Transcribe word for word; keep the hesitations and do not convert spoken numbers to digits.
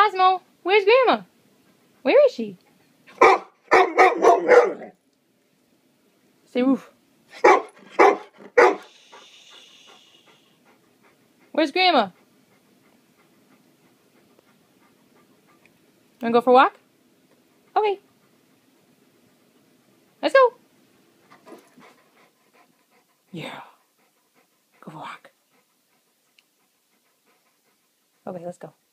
Cosmo, where's Grandma? Where is she? Say woof. Where's Grandma? Wanna go for a walk? Okay. Let's go. Yeah. Go for a walk. Okay, let's go.